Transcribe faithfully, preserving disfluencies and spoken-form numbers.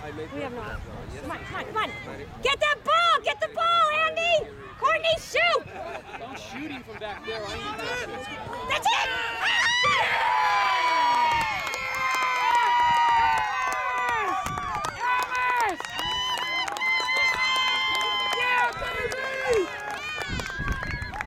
We have not. Come on, come on, come on. Get that ball! Get the ball, Andy! Courtney, shoot! Don't shoot him from back there. I ain't That's it!